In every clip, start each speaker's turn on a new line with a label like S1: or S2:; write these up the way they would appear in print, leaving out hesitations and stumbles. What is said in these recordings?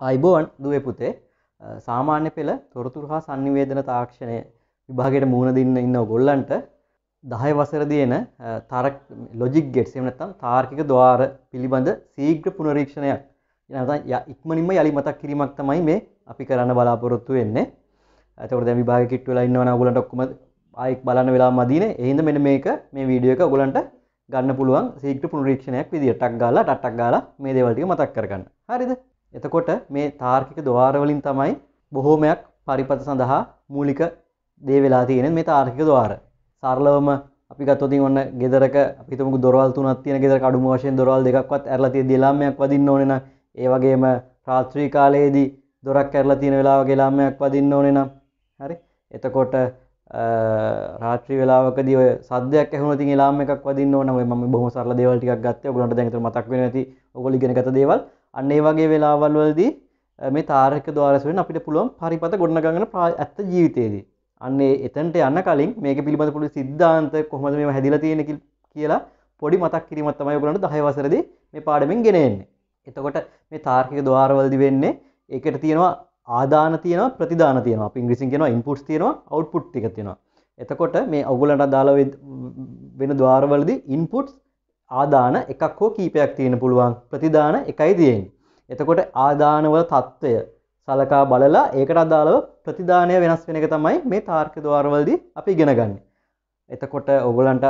S1: ආයිබෝවන් දුවේ පුතේ සාමාන්‍ය පෙළ තොරතුරු හා sannivedana තාක්ෂණය විභාගයට මුහුණ දෙන්න ඉන්න ඔයගොල්ලන්ට 10 වසරදී එන ලොජික් ගේට්ස් එහෙම නැත්නම් තාර්කික ద్వාර පිළිබඳ ශීඝ්‍ර පුනරීක්ෂණයක් නැත්නම් ඉක්මනින්ම යලි මතක් කිරීමක් තමයි මේ අපි කරන්න බලාපොරොත්තු වෙන්නේ. එතකොට දැන් විභාගෙ කිට්ටු වෙලා ඉන්නවනේ ඔයගොල්ලන්ට ඔක්කොම ආයෙත් බලන්න වෙලාව මදීනේ. ඒ හින්දා මෙන්න මේක මේ වීඩියෝ එක ඔයගොල්ලන්ට ගන්න පුළුවන් ශීඝ්‍ර පුනරීක්ෂණයක් විදියට ටක් ගාලා මේ දේවල් ටික මතක් කරගන්න. හරිද? එතකොට මේ තාර්කික ద్వාර වලින් තමයි බොහෝමයක් පරිපථ සඳහා මූලික දේ වෙලා තියෙන්නේ මේ තාර්කික ద్వාර. සරලවම අපි ගත්තොත් ඔන්න ගෙදරක අපි හිතමුකෝ දොරවල් තුනක් තියෙන ගෙදරක අඩුම වශයෙන් දොරවල් දෙකක්වත් ඇරලා තියෙද්දි ලාම්මයක් වදින්න ඕනේ නම් ඒ වගේම රාත්‍රී කාලයේදී දොරක් ඇරලා තියෙන වෙලාවක ලාම්මයක් වදින්න ඕනේ නම් හරි. එතකොට රාත්‍රී වෙලාවකදී ඔය සද්දයක් ඇහුනොත් ඉතින් ලාම් එකක් වදින්න ඕන. ඔය මම බොහොම සරල දේවල් ටිකක් ගත්තා. ඔයගොල්ලන්ට දැන් ඒතර මතක් වෙන්නේ නැති ඔයගොල්ලෝ ඉගෙන ගත්ත දේවල්. අන්න ඒ වගේ වෙලාවල් වලදී මේ තාර්කික ద్వාරස් වලින් අපිට පුළුවන් පරිපථ ගොඩනගන්න ඇත්ත ජීවිතයේදී. අන්න එතනට යන්න කලින් මේක පිළිබඳ පොඩි සිද්ධාන්ත කොහොමද මේව හැදිලා තියෙන්නේ කියලා පොඩි මතක් කිරීමක් තමයි ඔයගොල්ලන්ට 10 වසරේදී මේ පාඩමෙන් ගෙන එන්නේ. එතකොට මේ තාර්කික ద్వාර වලදී වෙන්නේ ඒකට තියෙනවා ආදාන තියෙනවා ප්‍රතිදාන තියෙනවා. අපි ඉංග්‍රීසියෙන් කියනවා ඉන්පුට්ස් තියෙනවා අවුට්පුට් ටික තියෙනවා. එතකොට මේ ඔයගොල්ලන්ට අදාළ වෙන ద్వාර වලදී ඉන්පුට්ස් ආදාන එකක් හෝ කීපයක් තියෙන්න පුළුවන්. ප්‍රතිදාන එකයි තියෙන්නේ. එතකොට ආදාන වල తত্ত্বය සලකා බලලා ඒකට අදාළව ප්‍රතිදානය වෙනස් වෙන එක තමයි මේ තාර්කික ద్వාර වලදී අපි ඉගෙන ගන්න. එතකොට ඔයගොල්ලන්ට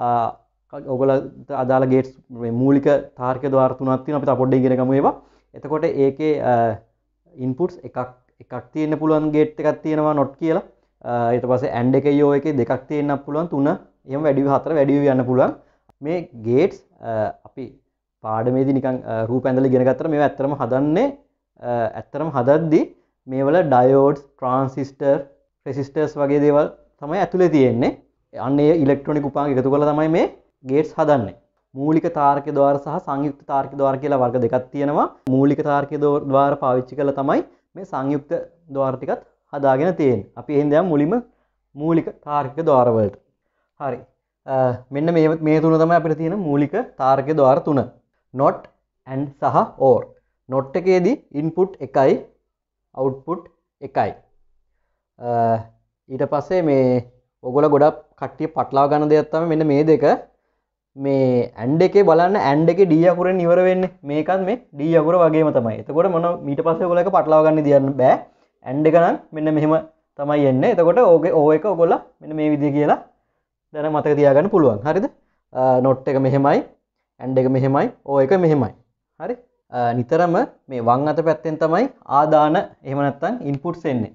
S1: අදාළ ගේට්ස් මූලික තාර්කික ద్వාර තුනක් තියෙනවා. අපි තා පොඩ්ඩක් ඉගෙන ගමු ඒවා. එතකොට ඒකේ ඉන්පුට්ස් එකක් තියෙන්න පුළුවන් ගේට් එකක් තියෙනවා not කියලා. ඊට පස්සේ AND එකේ යෝ එකේ දෙකක් තියෙන්නත් පුළුවන් 3 එහෙම වැඩි 4 වැඩි යන්න පුළුවන්. මේ ගේට්ස් අපි පාඩමේදී නිකන් රූප ඇඳලා ඉගෙන ගත්තට මේවා ඇත්තටම හදද්දී මේවල ඩයෝඩ්ස්, ට්‍රාන්සිස්ටර්, රෙසිස්ටර්ස් වගේ දේවල් තමයි ඇතුලේ තියෙන්නේ. අන්න ඒ ඉලෙක්ට්‍රොනික උපාංග එකතු කරලා තමයි මේ ගේට්ස් හදන්නේ. මූලික තාර්කික ద్వාර සහ සංයුක්ත තාර්කික ద్వාර කියලා වර්ග දෙකක් තියෙනවා. මූලික තාර්කික ద్వාර පාවිච්චි කරලා තමයි මේ සංයුක්ත ద్వාර ටිකත් හදාගෙන තියෙන්නේ. අපි එහෙනම් දැන් මුලින්ම මූලික තාර්කික ద్వාර වලට. හරි. මෙන්න මේ තුන තමයි අපිට තියෙන මූලික තාර්කික ద్వාර තුන. not and සහ or. not එකේදී input එකයි output එකයි. ඊට පස්සේ මේ ඔයගොල්ලෝ ගොඩක් කට්ටිය පටලවා ගන්න දෙයක් තමයි මෙන්න මේ දෙක. මේ and එකේ බලන්න and එකේ d අකුරෙන් ඉවර වෙන්නේ. මේකත් මේ d අකුර වගේම තමයි. එතකොට මොන ඊට පස්සේ ඔයගොල්ලෝ එක පටලවා ගන්න දෙයක් බෑ. and එක නම් මෙන්න මෙහෙම තමයි එන්නේ. එතකොට o එක ඔයගොල්ලෝ මෙන්න මේ විදිහ කියලා දැන් මතක තියාගන්න පුළුවන්. හරිද? not එක මෙහෙමයි, and එක මෙහෙමයි, o එක මෙහෙමයි. හරි? නිතරම මේ වම් අත පැත්තෙන් තමයි ආදාන එහෙම නැත්නම් ඉන්පුට්ස් එන්නේ.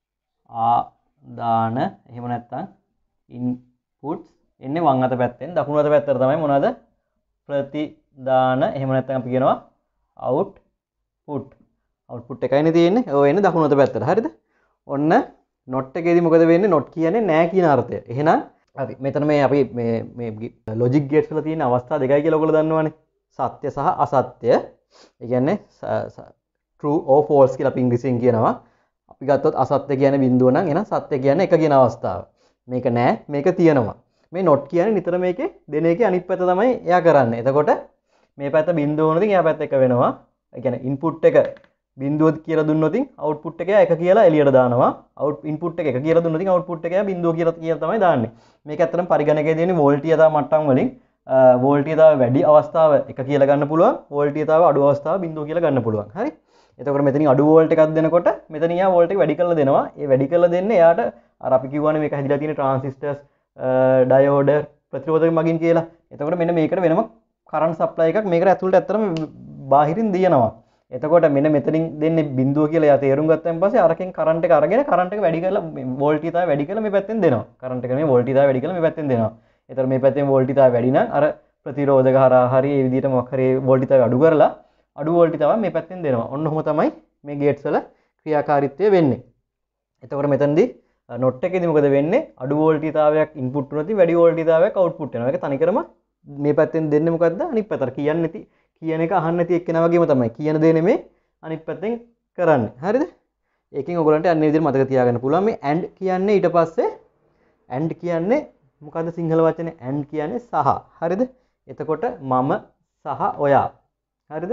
S1: ආදාන එහෙම නැත්නම් ඉන්පුට්ස් එන්නේ වම් අත පැත්තෙන්. දකුණු අත පැත්තට තමයි මොනවද? ප්‍රතිදාන එහෙම නැත්නම් අපි කියනවා අවුට්පුට්. අවුට්පුට් එකයිනේ තියෙන්නේ. ඔය එන්නේ දකුණු අත පැත්තට. හරිද? ඔන්න not එකේදී මොකද වෙන්නේ? not කියන්නේ නෑ කියන අර්ථය. එහෙනම් හරි. මෙතන මේ අපි මේ ලොජික් ගේට්ස් වල තියෙන අවස්ථා දෙකයි කියලා ඔයගොල්ලෝ දන්නවනේ. සත්‍ය සහ අසත්‍ය. ඒ කියන්නේ true or false කියලා අපි ඉංග්‍රීසියෙන් කියනවා. අපි ගත්තොත් අසත්‍ය කියන්නේ බිඳුව නම් එහෙනම් සත්‍ය කියන්නේ එක කියන අවස්ථාව. මේක නෑ මේක තියෙනවා. මේ not කියන්නේ නිතර මේකේ දෙන එකේ අනිත් පැත්ත තමයි එයා කරන්නේ. එතකොට මේ පැත්ත බිඳුව වුණොත් එයා පැත්ත එක වෙනවා. ඒ කියන්නේ input එක බිඳුව කියලා දුන්නොත් output එක එක කියලා එළියට දානවා. input එක කියලා දුන්නොත් output එක බිඳුව කියලා තමයි දාන්නේ. මේක ඇත්තටම පරිගණකයේ දෙන්නේ වෝල්ටීයතා මට්ටම් වලින් වෝල්ටීයතාව වැඩි අවස්ථාව එක කියලා ගන්න පුළුවන්. වෝල්ටීයතාව අඩු අවස්ථාව බිඳුව කියලා ගන්න පුළුවන්. හරි? එතකොට මෙතනින් අඩු වෝල්ට් එකක් දෙනකොට මෙතන යා වෝල්ට් එක වැඩි කරලා දෙනවා. ඒ වැඩි කරලා දෙන්නේ එයාට අර අපි කියවනේ මේක හැදිලා තියෙන ට්‍රාන්සිස්ටර්ස්, ඩයෝඩ්, ප්‍රතිරෝධක මගින් කියලා. එතකොට මෙන්න මේකට වෙනම කරන්ට් සප්ලයි එකක් මේකට ඇතුළට ඇත්තටම බාහිරින් දිනනවා. එතකොට මෙන්න මෙතනින් දෙන්නේ බිඳුව කියලා එයා තේරුම් ගත්තන් පස්සේ අරකින් කරන්ට් එක අරගෙන කරන්ට් එක වැඩි කරලා වෝල්ටීයතාවය වැඩි කරලා මේ පැත්තෙන් දෙනවා. කරන්ට් එක මේ වෝල්ටීයතාවය වැඩි කරලා මේ පැත්තෙන් දෙනවා. එතකොට මේ පැත්තෙන් වෝල්ටීයතාවය වැඩි නම් අර ප්‍රතිරෝධක හරහා හරි මේ විදිහට මොකක් හරි වෝල්ටීයතාවය අඩු කරලා අඩු වෝල්ටීයතාවය මේ පැත්තෙන් දෙනවා. ඔන්න ඔහොම තමයි මේ ගේට්ස් වල ක්‍රියාකාරීත්වය වෙන්නේ. එතකොට මෙතනදී not එකේදී මොකද වෙන්නේ? අඩු වෝල්ටීයතාවයක් ඉන්පුට් වුණොත් වැඩි වෝල්ටීයතාවයක් අවුට්පුට් වෙනවා. ඒක තනිකරම මේ පැත්තෙන් දෙන්නේ මොකද්ද? අනිත් පැත්තට කියන්නේ නැති කියන එක අහන්න නැති එක්කෙනා වගේම තමයි. කියන දේ නෙමෙයි අනිත් පැත්තෙන් කරන්නේ. හරිද? ඒකෙන් ඔයගොල්ලන්ට අන්නේ විදිහට මතක තියාගන්න පුළුවන්. මේ and කියන්නේ ඊට පස්සේ and කියන්නේ මොකද්ද සිංහල වචනේ? and කියන්නේ සහ. හරිද? එතකොට මම සහ ඔයා. හරිද?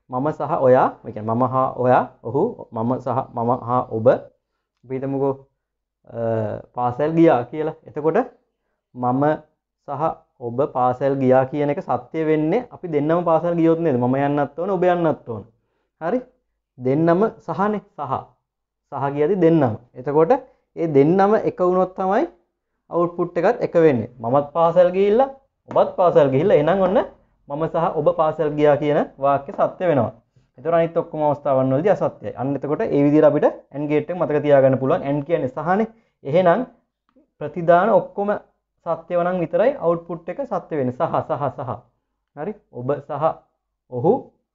S1: මම සහ ඔයා, ඒ කියන්නේ මම හා ඔයා, ඔහු, මම සහ මම හා ඔබ. අපි හිතමුකෝ පාසල් ගියා කියලා. එතකොට මම සහ ඔබ පාසල් ගියා කියන එක සත්‍ය වෙන්නේ අපි දෙන්නම පාසල් ගියොත් නේද? මම යන්නත් ඕන, ඔබ යන්නත් ඕන. හරි? දෙන්නම සහනේ සහ කියද්දි දෙන්නම. එතකොට ඒ දෙන්නම එක වුණොත් තමයි අවුට්පුට් එකත් එක වෙන්නේ. මමත් පාසල් ගිහිල්ලා ඔබත් පාසල් ගිහිල්ලා එහෙනම් ඔන්න මම සහ ඔබ පාසල් ගියා කියන වාක්‍ය සත්‍ය වෙනවා. එතකොට අනිත් ඔක්කොම අවස්ථාවන් වලදී අසත්‍යයි. අන්න එතකොට ඒ විදිහට අපිට AND ගේට් එක මතක තියාගන්න පුළුවන්. AND කියන්නේ සහනේ. එහෙනම් ප්‍රතිදාන ඔක්කොම සත්‍ය වනම් විතරයි අවුට්පුට් එක සත්‍ය වෙන්නේ. සහ. හරි? ඔබ සහ ඔහු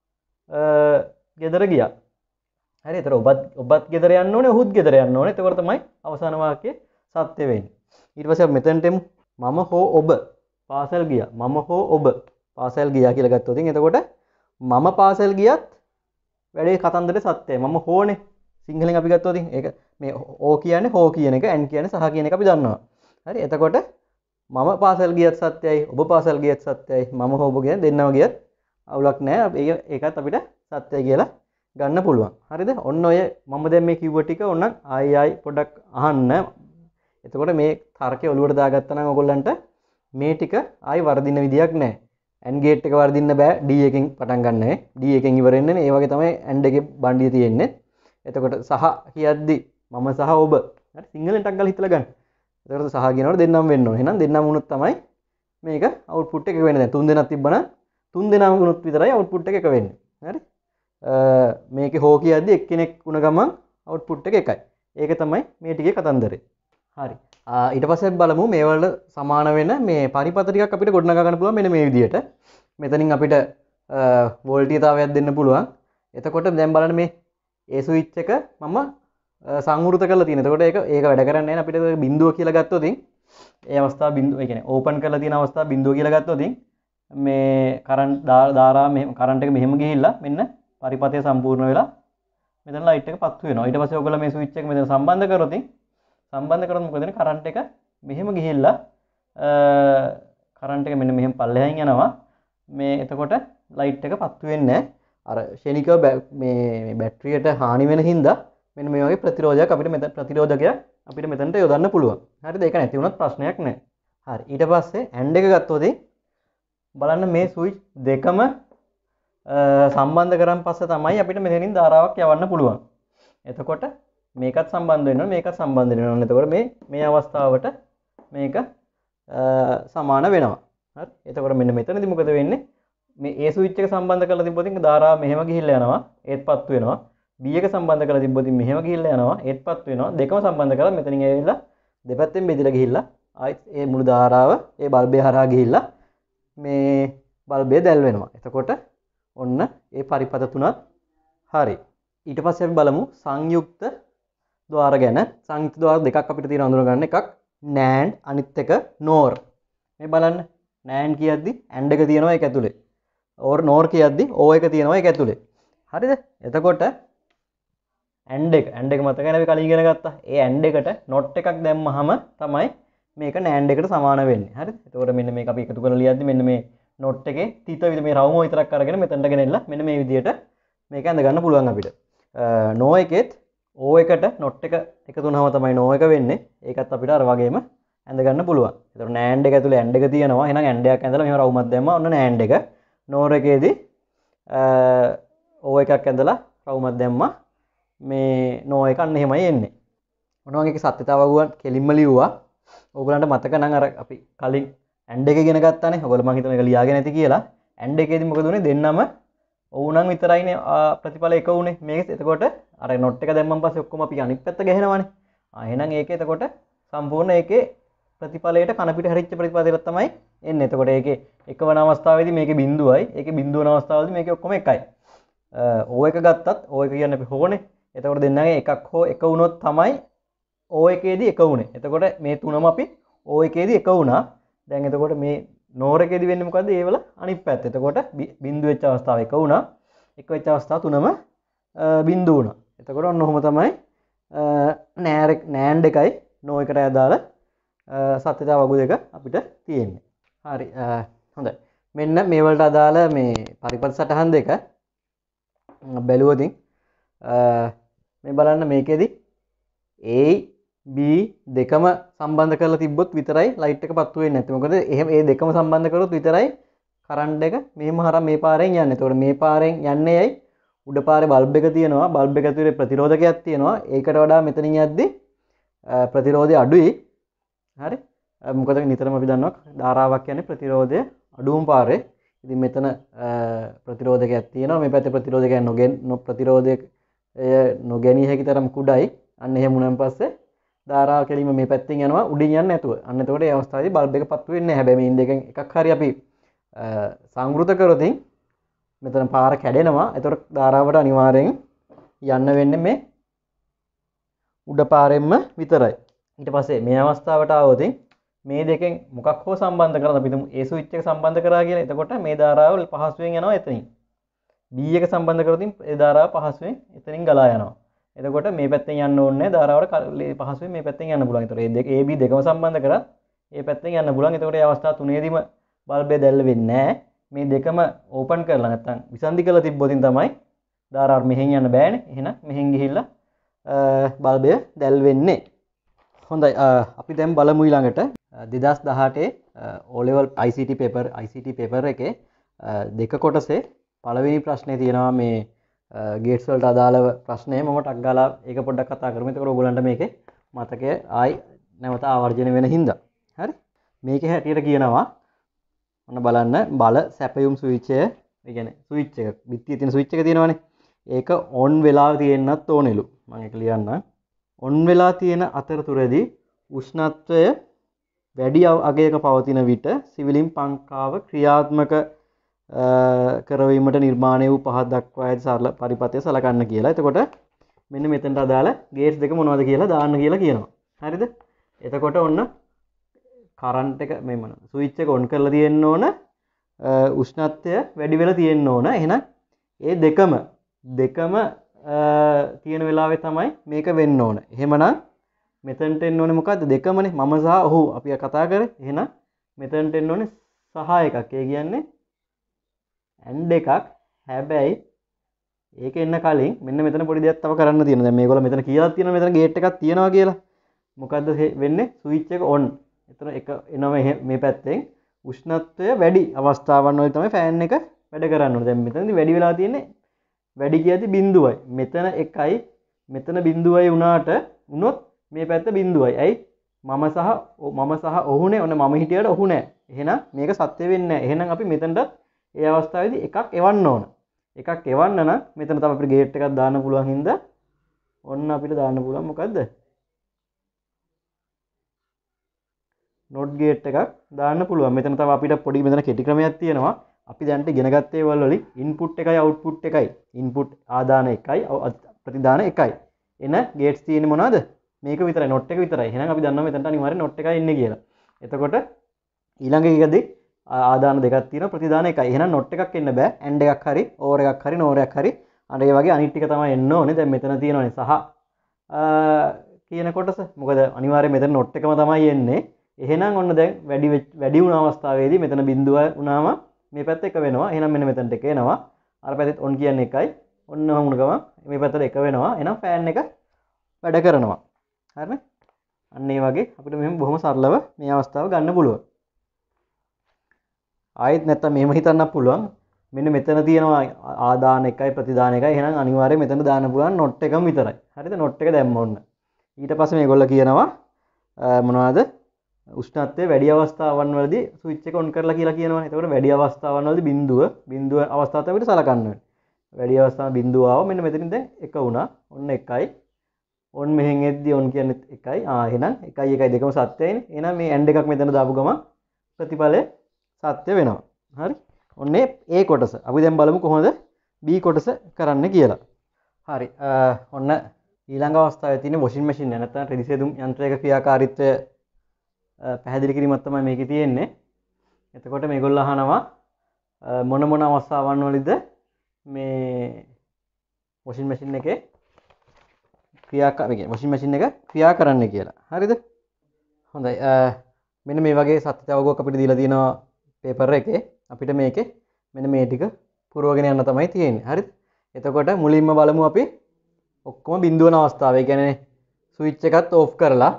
S1: ගෙදර ගියා. හරි? එතකොට ඔබත් ගෙදර යන්න ඕනේ, ඔහුත් ගෙදර යන්න ඕනේ. එතකොට තමයි අවසාන වාක්‍යය සත්‍ය වෙන්නේ. ඊට පස්සේ අපි මෙතනට එමු. මම හෝ ඔබ පාසල් ගියා. මම හෝ ඔබ පාසල් ගියා කියලා ගත්තොත් එතකොට මම පාසල් ගියත් වැඩේ කතන්දරේ සත්‍යයි. මම හෝනේ. සිංහලෙන් අපි ගත්තොත් ඒක මේ ඕ කියන්නේ හෝ කියන එක, ඇන් කියන්නේ සහ කියන එක අපි දන්නවා. හරි? එතකොට මම පාසල් ගියත් සත්‍යයි, ඔබ පාසල් ගියත් සත්‍යයි, මම හෝ ඔබ කියන දෙන්නම ගියත් අවුලක් නැහැ. ඒකත් අපිට සත්‍යයි කියලා ගන්න පුළුවන්. හරිද? ඔන්න ඔය මම දැන් මේ කිව්ව ටික ඕනනම් ආයි පොඩ්ඩක් අහන්න. එතකොට මේ තර්කය ඔලුවට දාගත්තා නම් ඔයගොල්ලන්ට මේ ටික ආයි වර්ධින්න විදියක් නැහැ. AND ගේට් එක වර්ධින්න බෑ. D එකෙන් පටන් ගන්න නැහැ. D එකෙන් ඉවර වෙන්නේ නේ. ඒ වගේ තමයි AND එකේ බණ්ඩිය තියෙන්නේ. එතකොට සහ කියද්දි මම සහ ඔබ. හරි සිංහලෙන් ටක් ගාලා හිතලා ගන්න. එතකොට සහ කියනකොට දෙන්නම වෙන්න ඕනේ. එහෙනම් දෙන්නම වුණොත් තමයි මේක අවුට්පුට් එක වෙන්නේ. දැන් තුන් දෙනාක් තිබ්බනම් තුන් දෙනාම වුණොත් විතරයි අවුට්පුට් එක වෙන්නේ. හරි? මේකේ හෝ කියද්දි එක්කෙනෙක් වුණ ගමන් අවුට්පුට් එක එකයි. ඒක තමයි මේ ටිකේ කතන්දරේ. හරි. ඊට පස්සේ බලමු මේ වල සමාන වෙන මේ පරිපත ටිකක් අපිට ගොඩනගා ගන්න පුළුවන් මෙන්න මේ විදිහට. මෙතනින් අපිට වෝල්ටීයතාවයක් දෙන්න පුළුවන්. එතකොට දැන් බලන්න මේ ඒ ස්විච් එක මම සංවෘත කරලා තියෙනවා. එතකොට ඒක වැඩ කරන්නේ නැහැ. අපිට බිඳුව කියලා ගත්තොත් ඒ අවස්ථාව බිඳුව, ඒ කියන්නේ ඕපන් කරලා තියෙන අවස්ථාව බිඳුව කියලා ගත්තොත් මේ කරන්ට් ධාරා මෙහෙම කරන්ට් එක මෙහෙම ගිහිල්ලා මෙන්න පරිපතය සම්පූර්ණ වෙලා මෙතන ලයිට් එක පත්තු වෙනවා. ඊට පස්සේ ඔයගොල්ලෝ මේ ස්විච් එක මෙතන සම්බන්ධ කරොත් මොකද වෙන්නේ? කරන්ට් එක මෙහෙම ගිහිල්ලා කරන්ට් එක මෙන්න මෙහෙම පල්ලෙහායින් යනවා. මේ එතකොට ලයිට් එක පත්තු වෙන්නේ නැහැ. අර ෂෙනිකව මේ බැටරියට හානි වෙන හින්දා මෙන්න මේ වගේ ප්‍රතිරෝධයක් අපිට මෙතනට යොදන්න පුළුවන්. හරිද? ඒක නැති වුණත් ප්‍රශ්නයක් නැහැ. හරි. ඊට පස්සේ AND එක ගත්තොත් බලන්න මේ ස්විච් දෙකම සම්බන්ධ කරන් පස්සේ තමයි අපිට මෙතනින් ධාරාවක් යවන්න පුළුවන්. එතකොට මේකත් සම්බන්ධ වෙනවා, මේකත් සම්බන්ධ වෙනවා. එතකොට මේ අවස්ථාවට මේක සමාන වෙනවා. හරි. එතකොට මෙන්න මෙතනදී මොකද වෙන්නේ? මේ A ස්විච් එක සම්බන්ධ කරලා තිබ්බොත් ධාරාව මෙහෙම ගිහිල්ලා යනවා, ඒත් පත්තු වෙනවා. B එක සම්බන්ධ කරලා තිබ්බොත් මෙහෙම ගිහිල්ලා යනවා, ඒත් පත්තු වෙනවා. දෙකම සම්බන්ධ කරලා මෙතනින් ඇවිල්ලා දෙපැත්තෙන් බෙදලා ගිහිල්ලා ආයෙත් ඒ මුළු ධාරාව ඒ බල්බය හරහා ගිහිල්ලා මේ බල්බය දැල් වෙනවා. එතකොට ඔන්න ඒ පරිපත තුනත් හරි. ඊට පස්සේ අපි බලමු සංයුක්ත ద్వාර ගැන. සංයුක්ත ద్వාර දෙකක් අපිට තියෙන අඳුර ගන්න. එකක් NAND, අනිත් එක NOR. මේ බලන්න. NAND කියද්දි AND එක තියෙනවා ඒක ඇතුලේ. OR NOR කියද්දි O එක තියෙනවා ඒක ඇතුලේ. හරිද? එතකොට AND එක මතකයි අපි කලින් ඉගෙන ගත්තා. ඒ AND එකට not එකක් දැම්මහම තමයි මේක NAND එකට සමාන වෙන්නේ. හරිද? එතකොට මෙන්න මේක අපි එකතු කරලා ලියද්දි මෙන්න මේ not එකේ තිත මේ රවුම විතරක් අරගෙන මෙතනට ගෙනෙන්න මෙන්න මේ විදිහට මේක ඇඳ ගන්න පුළුවන් අපිට. no එකෙත් O එකට not එක එකතු වුණාම තමයි no එක වෙන්නේ. ඒකත් අපිට අර වගේම ඇඳ ගන්න පුළුවන්. එතකොට NAND එක ඇතුලේ AND එක තියෙනවා. එහෙනම් AND එකක් ඇඳලා මෙහෙම රවුමක් දැම්මා. ඔන්න NAND එක. NOR එකේදී O එකක් ඇඳලා රවුමක් දැම්මා. මේ NO එක අන්න එහෙමයි එන්නේ. මොන වගේ සත්‍යතාවයක් කෙලින්ම ලිව්වා. ඕගොල්ලන්ට මතක නම් අර අපි කලින් AND එක ඉගෙන ගත්තානේ. ඔයගොල්ලෝ මම හිතනවා ඒක ලියාගෙන නැති කියලා. AND එකේදී මොකද උනේ? දෙන්නම ඕනනම් විතරයිනේ ප්‍රතිඵල එක උනේ. මේක එතකොට අර not එක දැම්මන් පස්සේ ඔක්කොම අපි අනිත් පැත්ත ගහනවානේ. එහෙනම් ඒකේ එතකොට සම්පූර්ණ ඒකේ ප්‍රතිඵලයට කන පිට හැරිච්ච ප්‍රතිපදයට තමයි එන්නේ. එතකොට ඒකේ එකවන අවස්ථාවේදී මේකේ බිඳුවයි, ඒකේ බිඳුවන අවස්ථාවේදී මේකේ ඔක්කොම එකයි. O එක ගත්තත් O එක කියන්නේ අපි හොනේ. එතකොට දෙන්නගේ එකක් හෝ එක වුණොත් තමයි O එකේදී එක වුනේ. එතකොට මේ තුනම අපි O එකේදී එක වුණා. දැන් එතකොට මේ NOR එකේදී වෙන්නේ මොකද්ද? ඒවල අනිත් පැත්ත. එතකොට බිඳු වෙච්ච අවස්ථාව එක වුණා. එක වෙච්ච අවස්ථාව තුනම බිඳු වුණා. එතකොට ඔන්න ඔහොම තමයි NAND එකයි NO එකට අදාළ සත්‍යතාව වගු දෙක අපිට තියෙන්නේ. හරි. හොඳයි. මෙන්න මේ වලට අදාළ මේ පරිපථ සටහන් දෙක බැලුවොත් මේ බලන්න මේකෙදි A B දෙකම සම්බන්ධ කරලා තිබ්බොත් විතරයි ලයිට් එක පත්තු වෙන්නේ නැත්තේ. මොකද එහෙම ඒ දෙකම සම්බන්ධ කරොත් විතරයි කරන්ට් එක මෙහෙම හරහා මේ පාරෙන් යන්නේ. එතකොට මේ පාරෙන් යන්නේ ඇයි? උඩ පාරේ බල්බ් එක තියෙනවා. බල්බ් එක ඇතුලේ ප්‍රතිරෝධකයක් තියෙනවා. ඒකට වඩා මෙතනින් යද්දි ප්‍රතිරෝධය අඩුයි. හරි? මොකද නිතරම අපි දන්නවා ධාරාවක් කියන්නේ ප්‍රතිරෝධය අඩුවම පාරේ. ඉතින් මෙතන ප්‍රතිරෝධකයක් තියෙනවා. මේ පැත්තේ ප්‍රතිරෝධය නොගැනී හැකි තරම් කුඩායි. අන්න එහෙම වුණාන් පස්සේ ධාරාව කෙලින්ම මේ පැත්තෙන් යනවා උඩින් යන්නේ නැතුව. අන්න එතකොට ඒ අවස්ථාවේදී බල්බ් එක පත්තු වෙන්නේ නැහැ. හැබැයි මේ දෙකෙන් එකක් හරි අපි සංවෘත කරොත් මෙතන පාර කැඩෙනවා. එතකොට ධාරාවට අනිවාර්යෙන් යන්න වෙන්නේ මේ උඩ පාරෙන්ම විතරයි. ඊට පස්සේ මේ අවස්ථාවට ආවොත් මේ දෙකෙන් මොකක් හෝ සම්බන්ධ කරලා අපි හිතමු A ස්විච් එක සම්බන්ධ කරා කියලා. එතකොට මේ ධාරාව පහසුවෙන් යනවා එතනින්. B එක සම්බන්ධ කරොත් ඒ ධාරාව පහසුවෙන් එතනින් ගලා යනවා. එතකොට මේ පැත්තෙන් යන්න ඕනේ ධාරාවට පහසුවෙන් මේ පැත්තෙන් යන්න පුළුවන්. ඒතකොට මේ දෙක AB දෙකම සම්බන්ධ කරා මේ පැත්තෙන් යන්න පුළුවන්. එතකොට මේ අවස්ථාව තුනේදීම බල්බය දැල්ල වෙන්නේ නැහැ. මේ දෙකම ඕපන් කරලා නැත්තම් විසන්ධි කරලා තිබ්බොතින් තමයි ධාරාවට මෙහෙන් යන්න බෑනේ. එහෙනම් මෙහෙන් ගිහිල්ලා බල්බය දැල් වෙන්නේ. හොඳයි අපි දැන් බලමු ඊළඟට 2018 O level ICT paper එකේ දෙක කොටසේ පළවෙනි ප්‍රශ්නේ තියෙනවා මේ ගේට්ස් වලට අදාළව ප්‍රශ්නේ මම ටක් ගාලා ඒක පොඩ්ඩක් කතා කරමු. එතකොට ඔයගොල්ලන්ට මේකේ මතකය ආයි නැවත ආවර්ජන වෙන හින්දා. හරි? මේකේ හැටියට කියනවා ඔන්න බලන්න බල සැපයුම් ස්විච් එක, ඒ කියන්නේ ස්විච් එක, බිත්තියේ තියෙන ස්විච් එක තියෙනවනේ. ඒක ඔන් වෙලා තියෙන්නත් ඕනෙලු. මම ඒක ලියන්නම්. ඔන් වෙලා තියෙන අතරතුරදී උෂ්ණත්වය වැඩි අගයක පවතින විට සිවිලින් පංකාව ක්‍රියාත්මක කරවීමට නිර්මාණය වූ පහත් දක්වා ඇති සරල පරිපථය සලකන්න කියලා. එතකොට මෙන්න මෙතනට අදාළ ගේට්ස් දෙක මොනවද කියලා දාන්න කියලා කියනවා. හරිද? එතකොට ඔන්න කරන්ට් එක මේ මොන ස්විච් එක ඔන් කරලා තියෙන්න ඕන, උෂ්ණත්වය වැඩි වෙලා තියෙන්න ඕන. එහෙනම් ඒ දෙකම තියෙන වෙලාවේ තමයි මේක වෙන්න ඕන. එහෙමනම් මෙතනට එන්න ඕනේ මොකද්ද? දෙකමනේ. මම සහ ඔහු අපි කතා කරේ. එහෙනම් මෙතනට එන්න ඕනේ සහ එකක්. ඒ කියන්නේ ඇන්ඩ් එකක්. හැබැයි ඒක එන්න කලින් මෙන්න මෙතන පොඩි දෙයක් තව කරන්න තියෙනවා. දැන් මේගොල්ලෝ මෙතන කියලා තියෙනවා මෙතන ගේට් එකක් තියෙනවා කියලා. මොකද්ද වෙන්නේ? ස්විච් එක ඔන්. එතන එක එනවා මේ පැත්තෙන් උෂ්ණත්වය වැඩි අවස්ථාවන් වල තමයි ෆෑන් එක වැඩ කරන්න ඕනේ. දැන් මෙතනදී වැඩි වෙලා තියෙන්නේ වැඩි කියද්දි බිඳුවයි. මෙතන එකයි මෙතන බිඳුවයි වුණොත් මේ පැත්ත බිඳුවයි. ඇයි? මම සහ ඔහුනේ. ඔන්න මම හිටියට ඔහු නෑ. එහෙනම් මේක සත්‍ය වෙන්නේ නෑ. එහෙනම් අපි මෙතනට ඒ අවස්ථාවේදී එකක් එවන්න ඕන. එකක් එවන්න නම් මෙතන තමයි අපිට ගේට් එකක් දාන්න පුළුවන් හින්දා ඔන්න අපිට දාන්න පුළුවන් මොකද්ද? not ගේට් එකක් දාන්න පුළුවන්. මෙතන තමයි අපිට පොඩි මෙතන කෙටි ක්‍රමයක් තියෙනවා. අපි දැන්ට ඉගෙන ගත්තේ වලින් ඉන්පුට් එකයි අවුට්පුට් එකයි. ඉන්පුට් ආදාන එකයි ප්‍රතිදාන එකයි. එන ගේට්ස් තියෙන්නේ මොනවද? මේක විතරයි, not එක විතරයි. එහෙනම් අපි දන්නවා මෙතනට අනිවාර්යෙන් not එකයි එන්නේ කියලා. එතකොට ඊළඟ එකදී ආදාන දෙකක් තියෙනවා, ප්‍රතිදාන එකයි. එහෙනම් not එකක් එන්න බෑ. and එකක් හරි or එකක් හරි nor එකක් හරි අර ඒ වගේ අනිත් ටික තමයි එන්න ඕනේ. දැන් මෙතන තියෙනවානේ සහ කියන කොටස. මොකද අනිවාර්යෙන් මෙතන not එකම තමයි එන්නේ. එහෙනම් ඔන්න දැන් වැඩි වුණ අවස්ථාවේදී මෙතන බිඳුව වුණාම මේ පැත්ත එක වෙනවා. එහෙනම් මෙන්න මෙතනට එක එනවා. අර පැත්තෙත් on කියන්නේ එකයි. ඔන්න වුණ ගමන් මේ පැත්තට එක වෙනවා. එහෙනම් ෆෑන් එක වැඩ කරනවා. හරිනේ? අන්න ඒ වගේ අපිට මෙහෙම බොහොම සරලව මේ අවස්ථාව ගන්න පුළුවන්. ආයෙත් නැත්තම් මෙහෙම හිතන්නත් පුළුවන්. මෙන්න මෙතන තියෙනවා ආදාන එකයි ප්‍රතිදාන එකයි. එහෙනම් අනිවාර්යයෙන් මෙතන දාන්න පුළුවන් not එකම විතරයි. හරිද? not එක දැම්ම ඔන්න. ඊට පස්සේ මේගොල්ලෝ කියනවා මොනවද? උෂ්ණත්වය වැඩි අවස්ථාවන් වලදී ස්විච් එක ඔන් කරලා කියලා කියනවා. එතකොට වැඩි අවස්ථාවන් වලදී බිඳුව අවස්ථාවත් අපිට සලකන්න ඕනේ. වැඩි අවස්ථාව බිඳුව ආව මෙන්න මෙතනින් දැන් එක වුණා. ඔන්න එකයි. ඔන් මෙහෙන් එද්දි ඔන් කියන්නේ එකයි. එහෙනම් එකයි එකයි දෙකම සත්‍යයිනේ. එහෙනම් මේ ඇන්ඩ් එකක් මෙතන දාපු ගමන් ප්‍රතිඵලය සත්‍ය වෙනවා. හරි? ඔන්නේ A කොටස. අපි දැන් බලමු කොහොමද B කොටස කරන්න කියලා. හරි. ඔන්න ඊළඟ අවස්ථාවේ තියෙන වොෂින් මැෂින් එක නැත්නම් රෙදි සේදුම් යන්ත්‍රයක ක්‍රියාකාරීත්වය පැහැදිලි කිරීමක් තමයි මේකේ තියෙන්නේ. එතකොට මේගොල්ලෝ අහනවා මොන අවස්ථාවන් වලද මේ වොෂින් මැෂින් එකේ වොෂින් මැෂින් එක ක්‍රියා කරන්න කියලා. හරිද? හොඳයි. මෙන්න මේ වගේ සත්‍ය අවබෝධයක් අපිට දීලා තියෙනවා පේපර් එකේ. අපිට මේකේ මෙන්න මේ ටික පුරවගෙන යන්න තමයි තියෙන්නේ. හරිද? එතකොට මුලින්ම බලමු අපි ඔක්කොම බිඳුව වෙන අවස්ථාව. ඒ කියන්නේ ස්විච් එකත් ඕෆ් කරලා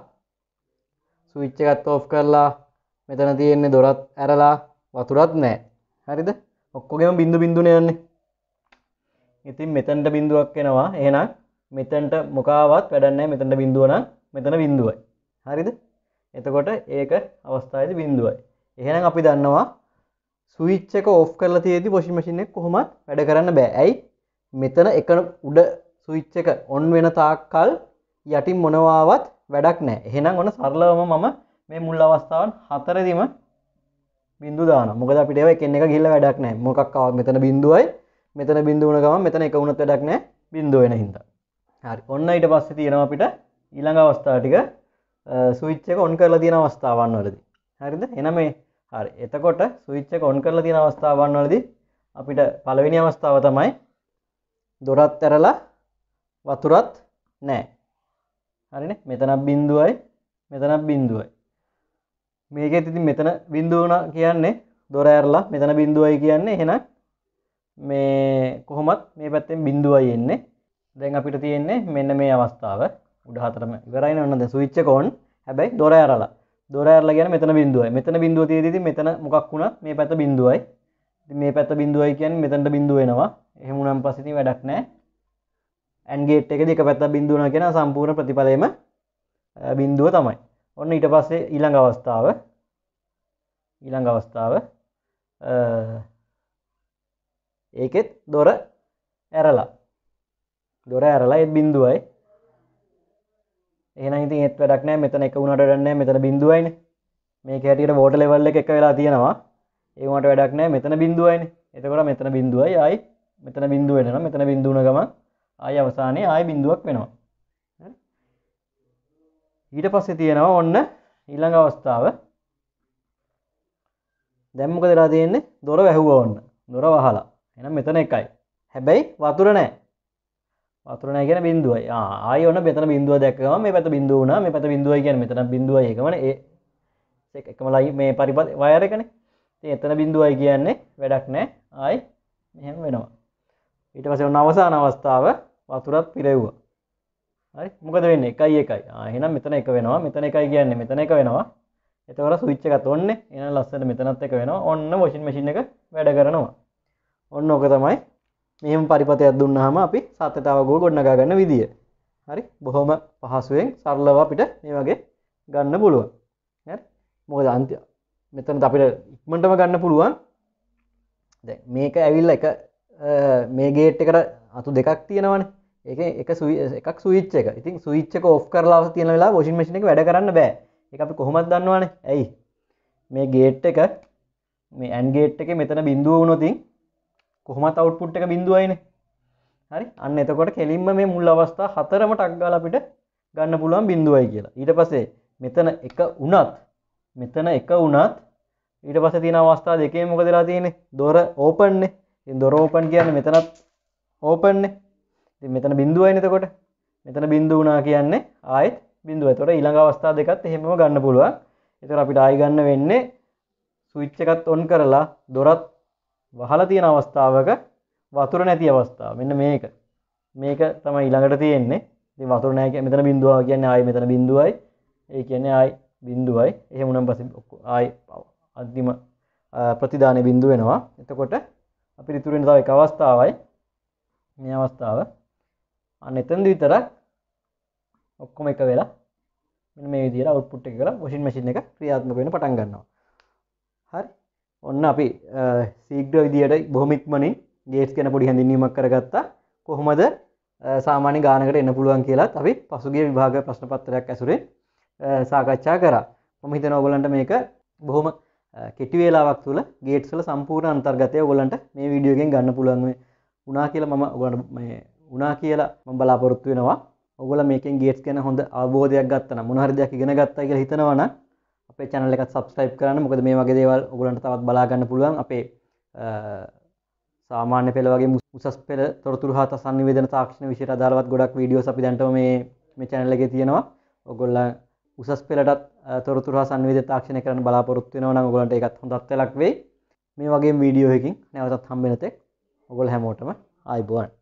S1: මෙතන තියෙන්නේ දොරත් ඇරලා වතුරත් නැහැ. හරිද? ඔක්කොගෙම බිඳු බිඳුනේ යන්නේ. ඉතින් මෙතනට බිඳුවක් එනවා. එහෙනම් මෙතනට මොකාවත් වැඩක් නැහැ. මෙතනට බිඳුව නම් මෙතන බිඳුවයි. හරිද? එතකොට ඒක අවස්ථාවේදී බිඳුවයි. එහෙනම් අපි දන්නවා ස්විච් එක ඕෆ් කරලා තියෙද්දි වොෂින් මැෂින් එක කොහොමත් වැඩ කරන්න බෑ. ඇයි? මෙතන එක උඩ ස්විච් එක ඔන් වෙන තාක්කල් යටින් මොනවාවත් වැඩක් නැහැ. එහෙනම් ඔන්න සරලවම මම මේ මුල් අවස්ථාවන් හතරෙදිම බිඳු දානවා. මොකද අපිට ඒවා එකින් එක ගිහිල්ලා වැඩක් නැහැ. මොකක් ආවත් මෙතන බිඳුවයි. මෙතන බිඳු වුණ ගමන් මෙතන එක වුණත් වැඩක් නැහැ. බිඳුව වෙන හින්දා. හරි. ඔන්න ඊට පස්සේ තියෙනවා අපිට ඊළඟ අවස්ථාව ටික ස්විච් එක ඔන් කරලා තියෙන අවස්ථාවන් වලදී. හරිද? එහෙනම් මේ හරි. එතකොට ස්විච් එක ඔන් කරලා තියෙන අවස්ථාවන් වලදී අපිට පළවෙනි අවස්ථාව තමයි දොරත් ඇරලා වතුරත් නැහැ. හරිනේ? මෙතනක් බිඳුවයි මෙතනක් බිඳුවයි. මේකෙත් ඉතින් මෙතන බිඳුව වුණා කියන්නේ දොර ඇරලා මෙතන බිඳුවයි කියන්නේ එහෙනම් මේ කොහොමත් මේ පැත්තෙන් බිඳුවයි එන්නේ. දැන් අපිට තියෙන්නේ මෙන්න මේ අවස්ථාව. උඩ හතරම ඉවරයිනේ. ඔන්න දැන් ස්විච් එක ඔන්. හැබැයි දොර ඇරලා කියන්නේ මෙතන බිඳුවයි. මෙතන බිඳුව තියෙද්දි ඉතින් මෙතන මොකක් වුණත් මේ පැත්ත බිඳුවයි. ඉතින් මේ පැත්ත බිඳුවයි කියන්නේ මෙතනට බිඳුව වෙනවා. එහෙම වුණාන් පස්සේ ඉතින් වැඩක් නැහැ. AND ගේට් එකේදී එක පැත්තක් බිඳුව වෙනවා කියන සම්පූර්ණ ප්‍රතිඵලයම බිඳුව තමයි. ඔන්න ඊට පස්සේ ඊළඟ අවස්ථාව ඒකෙත් දොර ඇරලා ඒත් බිඳුවයි. එහෙනම් ඉතින් ඒත් වැඩක් නැහැ. මෙතන එක වුණාට වැඩක් නැහැ. මෙතන බිඳුවයිනේ. මේක හැටියට වෝටර් ලෙවල් එක වෙලා තියෙනවා. ඒ වුණාට වැඩක් නැහැ. මෙතන බිඳුවයිනේ. එතකොට මෙතන බිඳුවයි ආයි මෙතන බිඳුව වෙනවා. මෙතන බිඳුව වුණ ගමන් ආයි අවසානයේ ආයි බිඳුවක් වෙනවා. හරි. ඊට පස්සේ තියෙනවා ඔන්න ඊළඟ අවස්ථාව. දැන් මොකද වෙලා තියෙන්නේ? දොර වැහුවා ඔන්න. දොර වහලා. එහෙනම් මෙතන එකයි. හැබැයි වතුර නැහැ. වතුර නැහැ කියන බිඳුවයි. ආයි ඔන්න මෙතන බිඳුව දැක්ක ගමන් මේ පැත්ත බිඳුව වුණා. මේ පැත්ත බිඳුවයි කියන්නේ මෙතන බිඳුවයි එකමනේ. එකම ලයින් මේ පරිපත වයර් එකනේ. ඉතින් එතන බිඳුවයි කියන්නේ වැඩක් නැහැ. ආයි මෙහෙම වෙනවා. ඊට පස්සේ ඔන්න අවසාන අවස්ථාව වතුරත් පිරෙව්වා. හරි. මොකද වෙන්නේ? 1යි 1යි. එහෙනම් මෙතන 1 වෙනවා. මෙතන 1යි කියන්නේ මෙතන 1 වෙනවා. එතකොට ස්විච් එකත් ඔන්නේ. එහෙනම් ලස්සන මෙතනත් 1 වෙනවා. ඔන්න වොෂින් මැෂින් එක වැඩ කරනවා. ඔන්න ඕක තමයි මෙහෙම පරිපතයක් දුන්නාම අපි සත්‍යතාව ගොඩනගා ගන්න විදිය. හරි. බොහොම පහසුවෙන් සරලව අපිට මේ වගේ ගන්න පුළුවන්. හරි. මොකද මෙතනත් අපිට ඉක්මනටම ගන්න පුළුවන්. දැන් මේක ඇවිල්ලා එක මේ ගේට් එකට අතු දෙකක් තියෙනවනේ. ඒකේ එකක් ස්විච් එක. ඉතින් ස්විච් එක ඕෆ් කරලා තියෙන වෙලාව වොෂින් මැෂින් එක වැඩ කරන්න බෑ. ඒක අපි කොහොමද දන්නවනේ? ඇයි? මේ ගේට් එක මේ AND ගේට් එකේ මෙතන බිඳුව වුණොත් කොහොමත් අවුට්පුට් එක බිඳුවයිනේ. හරි. අන්න එතකොට කෙලින්ම මේ මුල් අවස්ථා හතරම ටක් ගාලා අපිට ගන්න පුළුවන් බිඳුවයි කියලා. ඊට පස්සේ මෙතන එක වුණත් ඊට පස්සේ තියෙන අවස්ථා දෙකේම මොකද වෙලා තියෙන්නේ? දොර ඕපන් නේ. ඉතින් දොර ඕපන් කියන්නේ මෙතනත් ඕපන් නේ. ඉතින් මෙතන බිඳුවයිනේ එතකොට. මෙතන බිඳුව වුණා කියන්නේ ආයෙත් බිඳුව. එතකොට ඊළඟ අවස්ථා දෙකත් එහෙමම ගන්න පුළුවන්. එතකොට අපිට ආයෙ ගන්න වෙන්නේ ස්විච් එකත් ඔන් කරලා දොරත් වහලා තියෙන අවස්ථාවක වතුර නැති අවස්ථාව. මෙන්න මේක. මේක තමයි ඊළඟට තියෙන්නේ. ඉතින් වතුර නැහැ කියන්නේ මෙතන බිඳුව කියන්නේ ආයෙ මෙතන බිඳුවයි. ඒ කියන්නේ ආයෙ බිඳුවයි. එහෙම වුණාන් පස්සේ ආයෙ අන්තිම ප්‍රතිදානේ බිඳුව වෙනවා. එතකොට අපිට ඉතුරු වෙන තව එක අවස්ථාවයි මේ අවස්ථාව. අන්න එතනදි විතරක් ඔක්කොම එක වෙලා මෙන්න මේ විදිහට අවුට්පුට් එක කරලා වොෂින් මැෂින් එක ක්‍රියාත්මක වෙන්න පටන් ගන්නවා. හරි. ඔන්න අපි ශීඝ්‍ර විදියට බොහොම ඉක්මනින් ගේට්ස් ගැන පොඩි හැඳින්වීමක් කරගත්තා. කොහොමද සාමාන්‍ය ගානකට එන්න පුළුවන් කියලාත් අපි පසුගිය විභාග ප්‍රශ්න පත්‍රයක් ඇසුරේ සාකච්ඡා කරා. මම හිතනවා ඔයගොල්ලන්ට මේක බොහොම කෙටි වේලාවක් තුල ගේට්ස් වල සම්පූර්ණ අන්තර්ගතය ඔයගොල්ලන්ට මේ වීඩියෝ එකෙන් ගන්න පුළුවන් වුණා කියලා මම ඔයගොල්ලන්ට මම බලාපොරොත්තු වෙනවා. ඔයගොල්ලෝ මේකෙන් ගේට්ස් ගැන හොඳ අවබෝධයක් ගත්තා නම් මොන හරි දෙයක් ඉගෙන ගත්තා කියලා හිතනවා නම් අපේ channel එකත් subscribe කරන්න. මොකද මේ වගේ දේවල් ඔයගොල්ලන්ට තවත් බලා ගන්න පුළුවන්. අපේ සාමාන්‍ය පෙළ වගේ උසස් පෙළ තොරතුරු හා සංනිවේදන තාක්ෂණ විෂයට අදාළවත් ගොඩක් වීඩියෝස් අපි දැන්ටම මේ channel එකේ තියෙනවා. ඔයගොල්ලෝ උසස් පෙළටත් තොරතුරු හා සංනිවේදන තාක්ෂණය කරන්න බලාපොරොත්තු වෙනවා නම් ඔයගොල්ලන්ට ඒකත් හොඳත් වෙලක් වෙයි. මේ වගේම වීඩියෝ එකකින් නැවතත් හම්බ වෙන තෙක් ඔයගොල්ලෝ හැමෝටම ආයුබෝවන්.